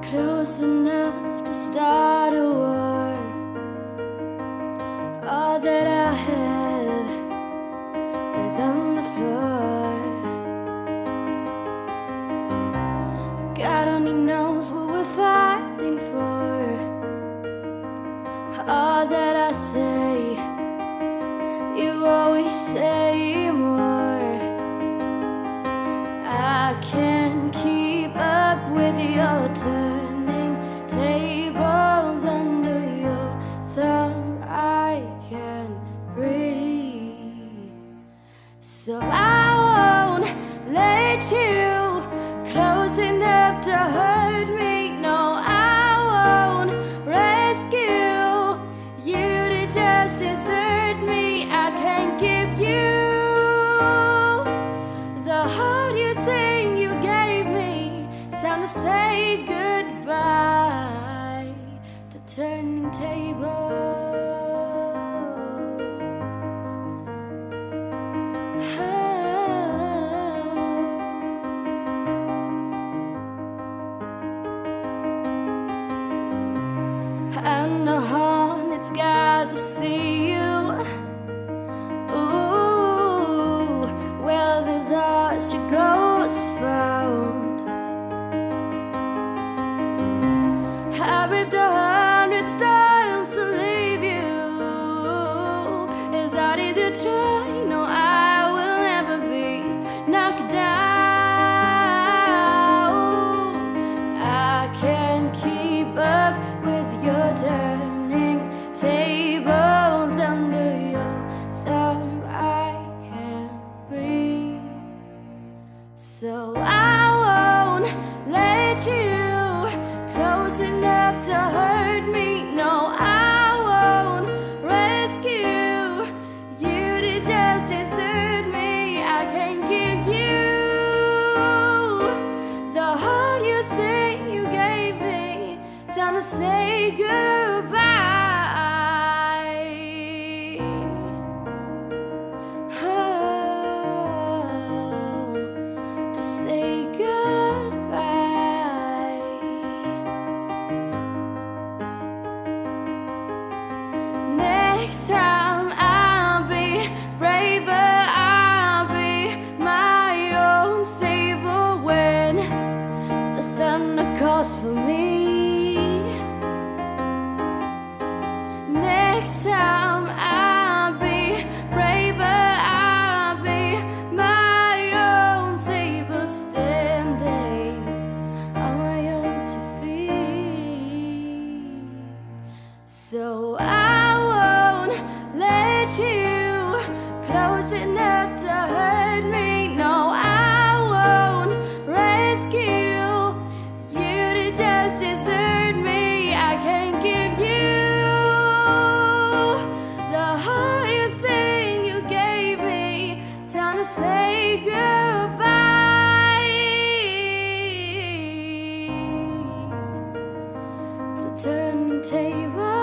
close enough to start a war. All that I have is on the floor. God only knows what we're fighting for. All that I say, you always say more. I can't keep up with your turning tables under your thumb. I can't breathe, so I won't let you close enough to hurt me. No, I won't rescue you to just desert me. I can't give you the heart you think you gave me. It's time to say goodbye to turning tables. And the haunted skies will see you. Ooh, well, there's lost your ghost found. I braved 100 storms to leave you. As hard as you try, no, I will never be knocked down. I can't keep up with your turning tables under your thumb. I can't breathe, so I won't let you close enough to hurt me. No, I won't rescue you to just desert me. I can't give you the heart you think you gave me. It's time to say goodbye. Oh, to say goodbye. Next time I'll be braver, I'll be my own savior when the thunder calls for me. Next time I'll be braver, I'll be my own savior, standing on my own 2 feet. So I won't let you close enough to hurt me. No, I won't rescue you to just desert me. I can't give you the heart you think you gave me. It's time to say goodbye to turning tables.